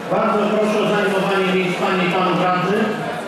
Bardzo proszę o zajmowanie miejsc panie i panów radnych.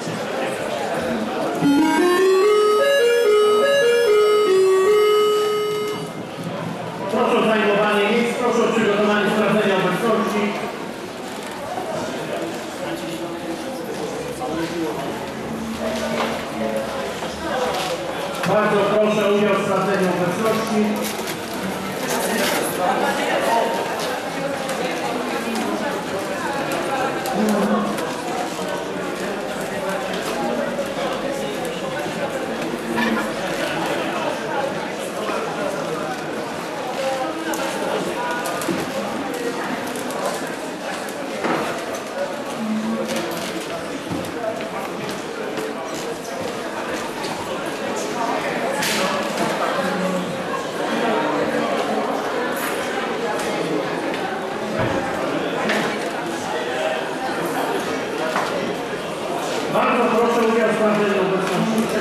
Proszę o zajmowanie miejsc, proszę o przygotowanie sprawdzenia obecności. Bardzo proszę o udział w sprawdzeniu obecności. Bardzo proszę o udział w sprawdzeniu obecności.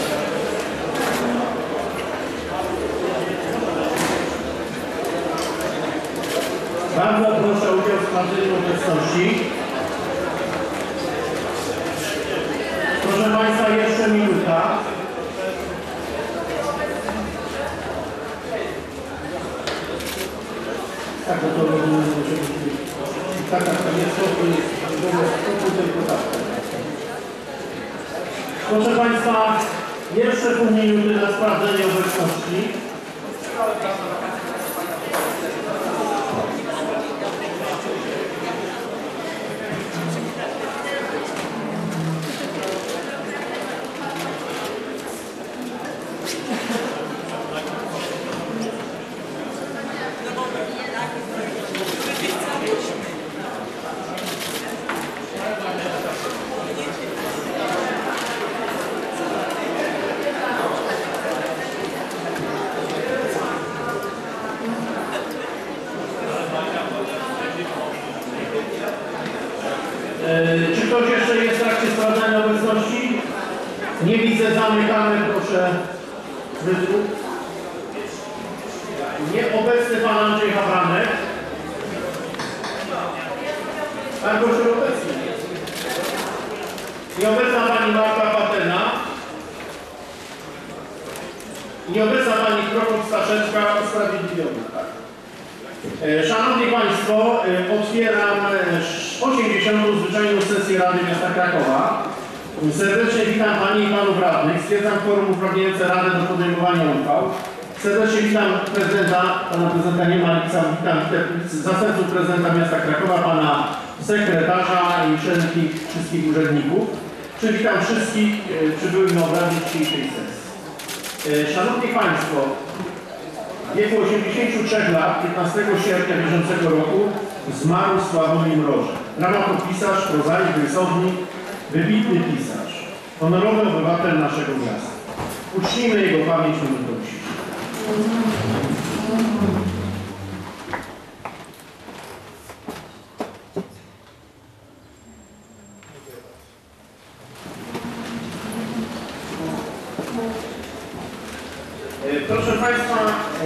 Bardzo proszę o udział w sprawdzeniu obecności. Proszę Państwa, jeszcze minuta. Tak, to rozumiem, że taka jest tylko tak. Proszę Państwa, jeszcze pół minuty na sprawdzenie obecności. Czy ktoś jeszcze jest w trakcie sprawdzania obecności? Nie widzę, zamykamy, proszę. Nieobecny pan Andrzej Habranek. Tak, proszę, obecny. Nieobecna pani Marta Patena. Nieobecna pani Prokop Staszewska, usprawiedliwiona. Tak. Szanowni Państwo, otwieram 80. zwyczajną sesję Rady Miasta Krakowa. Serdecznie witam Panie i Panów Radnych. Stwierdzam kworum uprawniające Radę do podejmowania uchwał. Serdecznie witam prezydenta, pana prezydenta nie ma, witam zastępców prezydenta Miasta Krakowa, pana sekretarza i wszystkich urzędników. Przywitam wszystkich przybyłych na obrazie dzisiejszej sesji. Szanowni Państwo, w wieku 83 lat, 15 sierpnia bieżącego roku, zmarł Sławomir Mrożek. Dramatopisarz, prozaik, rysownik, wybitny pisarz, honorowy obywatel naszego miasta. Uczcijmy jego pamięć minutą ciszy. Proszę Państwa,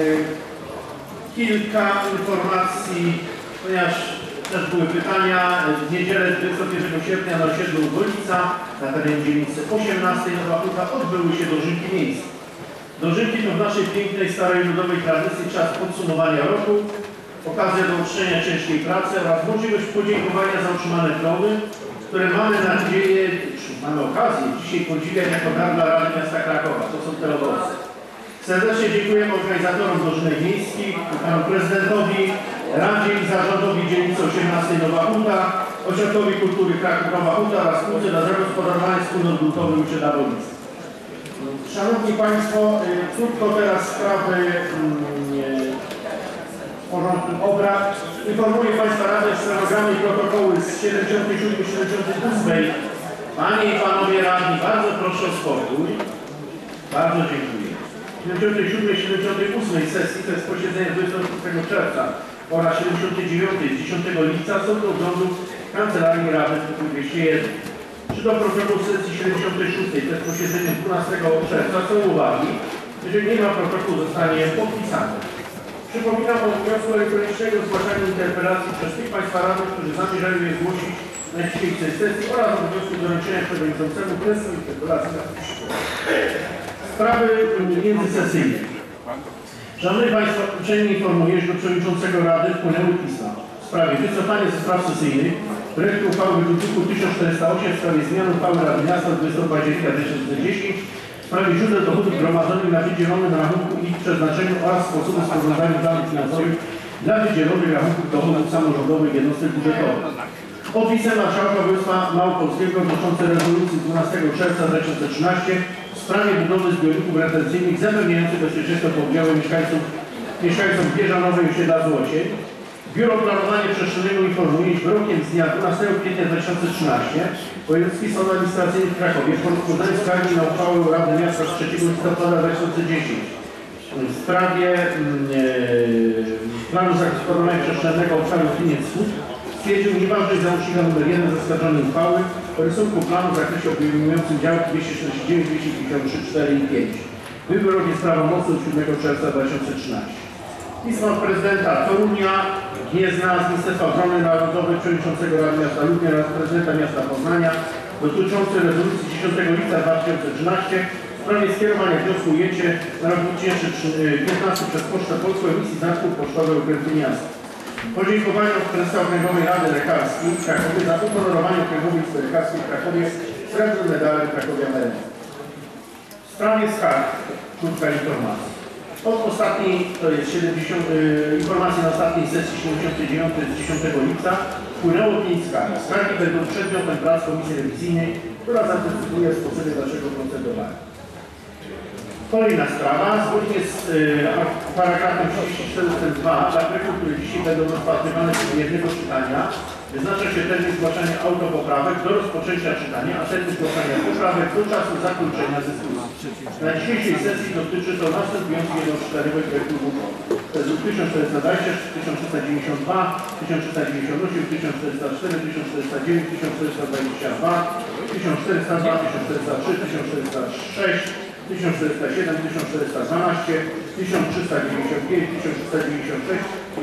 kilka informacji, ponieważ też były pytania. W niedzielę 21 sierpnia na osiedlu Golica na terenie dzielnicy 18 Nowa Huta odbyły się dożynki miejskie. Dożynki to w naszej pięknej, starej ludowej tradycji czas podsumowania roku, okazja do uczczenia ciężkiej pracy oraz możliwość podziękowania za utrzymane plony, które mamy nadzieję, mamy okazję dzisiaj podziwiać jako dar dla Rady Miasta Krakowa. To są te owoce. Serdecznie dziękujemy organizatorom dożynek miejskich, panu prezydentowi, Radzie i Zarządowi dzielnicy 18 Nowa Huta, Ośrodkowi Kultury Kraków Nowa Huta oraz Spółce dla Zagospodarowania Wspólnot Gruntowych Uczyna Województwa. Szanowni Państwo, krótko teraz sprawy porządku obrad. Informuję Państwa Radę, że stenogramy i protokoły z 77-78. Panie i Panowie Radni, bardzo proszę o spokój. Bardzo dziękuję. 77-78 sesji, to jest posiedzenie 26 czerwca oraz 79 z 10 lipca są do urządów Kancelarii Rady w 201. Czy do protokółu sesji 76, to jest posiedzenie 12 czerwca, są uwagi. Jeżeli nie ma protokołu, zostanie podpisany. Przypominam o wniosku elektronicznego zgłaszania interpelacji przez tych Państwa radnych, którzy zamierzają je zgłosić na dzisiejszej sesji oraz o wniosku doręczenia przewodniczącemu presji interpelacji na sprawy międzysesyjne. Szanowni Państwo, uprzejmie informuję, że do przewodniczącego Rady wpłynęły pisma w sprawie wycofania ze spraw sesyjnych projektu uchwały druku 1408 w sprawie zmiany uchwały Rady Miasta 20 października 2010 w sprawie źródeł dochodów gromadzonych na wydzielonym rachunku i ich przeznaczeniu oraz sposobu sporządzania danych finansowych dla wydzielonych rachunków dochodów samorządowych jednostek budżetowych. Opisem Marszałka Województwa Małopolskiego dotyczące rezolucji 12 czerwca 2013 w sprawie budowy zbiorników retencyjnych zapewniających bezpieczeństwo podziału mieszkańcom Bieżanowej i osiedla Złocień. Biuro Planowania Przestrzennego informuje, iż wyrokiem z dnia 12 kwietnia 2013 Wojewódzki Sąd Administracyjny w Krakowie po rozpoznaniu skargi na uchwałę Rady Miasta z 3 listopada 2010 w sprawie planu zagospodarowania przestrzennego obszaru Kliniec Wschód stwierdził nieważność załącznika nr 1 zaskarżonej uchwały o rysunku planu w zakresie obejmującym działki 249, 253, 4 i 5. Wyrok jest prawomocny od 7 czerwca 2013. Pismo od prezydenta Torunia, Gniezna, z Ministerstwa Obrony Narodowej, przewodniczącego Rady Miasta Lubnia oraz prezydenta miasta Poznania dotyczące rezolucji 10 lipca 2013 w sprawie skierowania wniosku ujęcie na rok 2015 przez Pocztę Polską emisji znaków pocztowych okręgu miasta. Podziękowania od prezesa Okręgowej Rady Lekarskiej w Krakowie za uhonorowanie Okręgowej Izby Lekarskiej w Krakowie srebrnym medalem Krakowia Meryna. W sprawie skarg krótka informacja. Od ostatniej, to jest 70, informacji na ostatniej sesji 79 z 10 lipca wpłynęło 5 skarg. Skargi będą przedmiotem prac Komisji Rewizyjnej, która zadecyduje o sposobie dalszego procedowania. Kolejna sprawa, zgodnie z paragrafem 34 ust. 2 dla projektów, które dzisiaj będą rozpatrywane w ciągu jednego czytania, wyznacza się termin zgłaszania autopoprawek do rozpoczęcia czytania, a termin zgłaszania poprawek do czasu zakończenia dyskusji. Na dzisiejszej sesji dotyczy to następujących jednoczterowych projektów uchwał. To jest 1420, 1392, 1398, 1404, 1409, 1422, 1402, 1403, 1406, 1407, 1412, 1395, 1396 i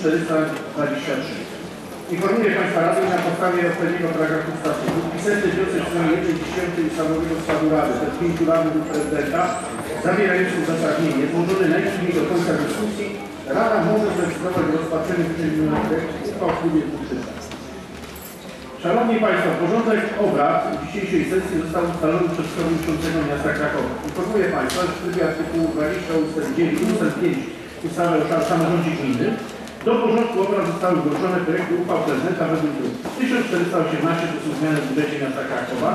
1423. Informuję Państwa Rady na podstawie odpowiedniego paragrafu statutu. Pisany wniosek w stronie 1/10 ustawowego składu Rady przed 5 radnych lub prezydenta zawierający uzasadnienie złożony najpóźniej do końca dyskusji. Rada może zdecydować o rozpatrzeniu wyczynowanych projektów uchwał w klubie dwóch czytań. Szanowni Państwo, porządek obrad dzisiejszej sesji został ustalony przez Przewodniczącego Miasta Krakowa. Informuję Państwa, że w trybie artykułu 20 ust. 9 ust. 5 ustawy o samorządzie gminnym do porządku obrad zostały zgłoszone projekty uchwał prezydenta według druku 1418 to są zmiany w budżecie Miasta Krakowa,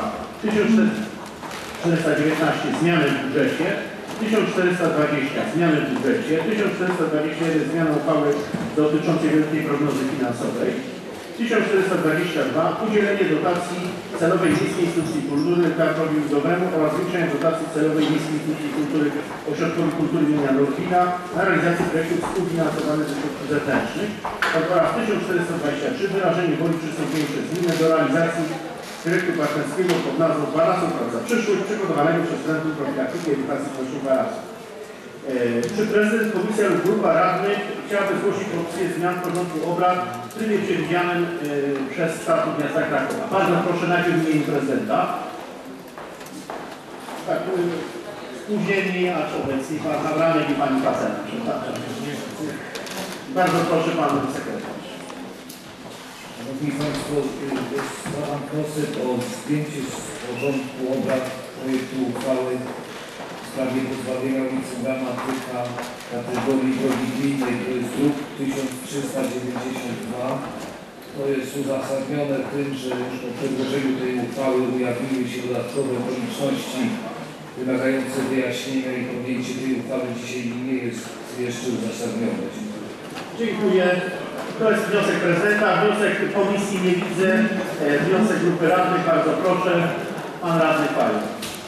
1419 zmiany w budżecie, 1420 zmiany w budżecie, 1421 zmiany uchwały dotyczącej wielkiej prognozy finansowej, 1422 udzielenie dotacji celowej miejskiej instytucji kultury teatrowi ludowemu oraz zwiększenie dotacji celowej miejskiej instytucji kultury Ośrodkowi Kultury imienia Norwina na realizację projektów współfinansowanych ze środków zewnętrznych oraz 1423 wyrażenie woli przystąpienia przez gminę do realizacji projektu partnerskiego pod nazwą Balasów Praca Przyszłość przygotowanego przez Centrum Profilaktyki i Edukacji Społecznej Balasów. Czy prezydent, komisja lub grupa radnych chciałaby zgłosić propozycję zmian w porządku obrad w trybie przewidzianym przez statut Miasta Krakowa? Bardzo proszę najpierw w imieniu prezydenta. Tak, spóźnieni, acz obecni pan Abramek i pani Pacena. Bardzo proszę panu sekretarz. Szanowni Państwo, składam wniosek o zdjęcie z porządku obrad projektu uchwały w sprawie pozbawienia ulicy Gramatyka kategorii drogi gminnej, to jest druk 1392. To jest uzasadnione tym, że już po przedłożeniu tej uchwały ujawniły się dodatkowe okoliczności wymagające wyjaśnienia i podjęcie tej uchwały dzisiaj nie jest jeszcze uzasadnione. Dziękuję. To jest wniosek prezydenta, wniosek komisji nie widzę, wniosek grupy radnych, bardzo proszę, pan radny Paweł.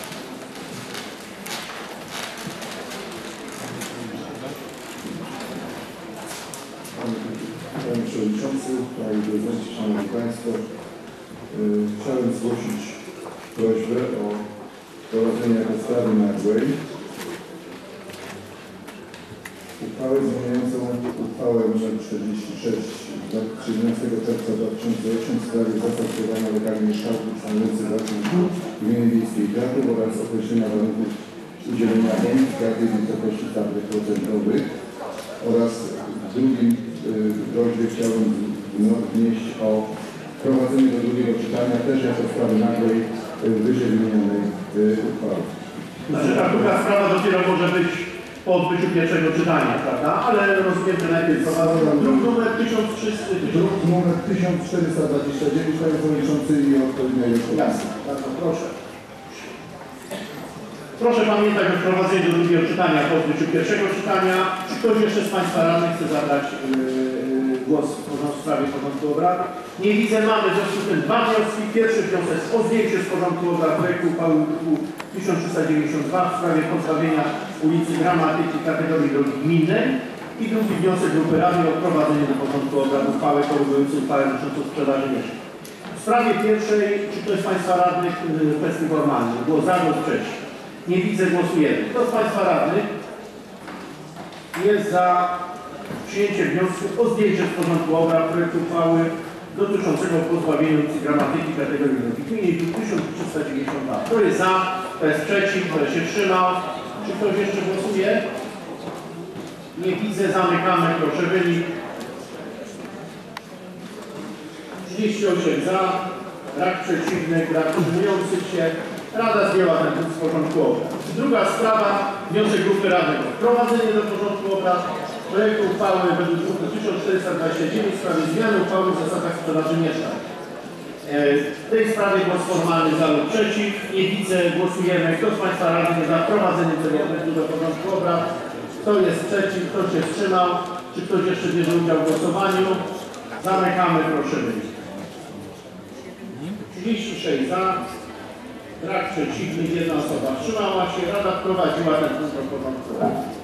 Panie Przewodniczący, Panie Prezydencie, Szanowni Państwo, chciałem zgłosić prośbę o prowadzenie rozprawy nagłej. uchwałę zmieniającą uchwałę nr 46 z 17 czerwca 2008 w sprawie zasad kierowania lokali mieszkalnych stanowiących rachunku gminy wiejskiej Kraków oraz określenia warunków udzielenia bonifikaty w wysokości stawek procentowych oraz w drugim prośbie chciałbym wnieść o wprowadzenie do drugiego czytania też jako sprawy nagłej wyżej wymienionej uchwały. Znaczy ta druga sprawa dopiero może być po odbyciu pierwszego czytania, prawda? Ale rozumiem, że najpierw druk numer 1300. Druk numer 1429, panie przewodniczący, i odpowiedniej informacji. Jasne, bardzo proszę. Proszę pamiętać o wprowadzeniu do drugiego czytania po odbyciu pierwszego czytania. Czy ktoś jeszcze z Państwa radnych chce zabrać głos w sprawie porządku obrad? Nie widzę, mamy w związku z tym dwa wnioski. Pierwszy wniosek o zdjęcie z porządku obrad projektu uchwały druku 1392 w sprawie pozbawienia ulicy Gramatyki kategorii drogi gminnej i drugi wniosek grupy radnej o wprowadzenie do porządku obrad uchwały korygującej uchwałę dotyczącą sprzedaży mieszkań. W sprawie pierwszej, czy ktoś z Państwa radnych w kwestii formalnej? Głos za, głos przeciw. Nie widzę, głosujemy. Kto z Państwa radnych jest za przyjęciem wniosku o zdjęcie z porządku obrad projektu uchwały dotyczącego pozbawienia ulicy Gramatyki kategorii drogi gminnej 1392. Kto jest za, kto jest przeciw, kto się wstrzymał? Czy ktoś jeszcze głosuje? Nie widzę, zamykamy, proszę wynik. 38 za, brak przeciwnych, brak wstrzymujących się. Rada zdjęła ten punkt z porządku obrad. Druga sprawa, wniosek grupy radnych o wprowadzenie do porządku obrad projektu uchwały według druku 1429 w sprawie zmiany uchwały w zasadach sprzedaży mieszkań. W tej sprawie głos formalny za lub przeciw. Nie widzę, głosujemy. Kto z Państwa radnych jest za wprowadzeniem tego punktu do porządku obrad? Kto jest przeciw? Kto się wstrzymał? Czy ktoś jeszcze bierze udział w głosowaniu? Zamykamy, proszę wyjść. 36 za. Brak przeciwnych, jedna osoba wstrzymała się. Rada wprowadziła ten punkt do porządku obrad.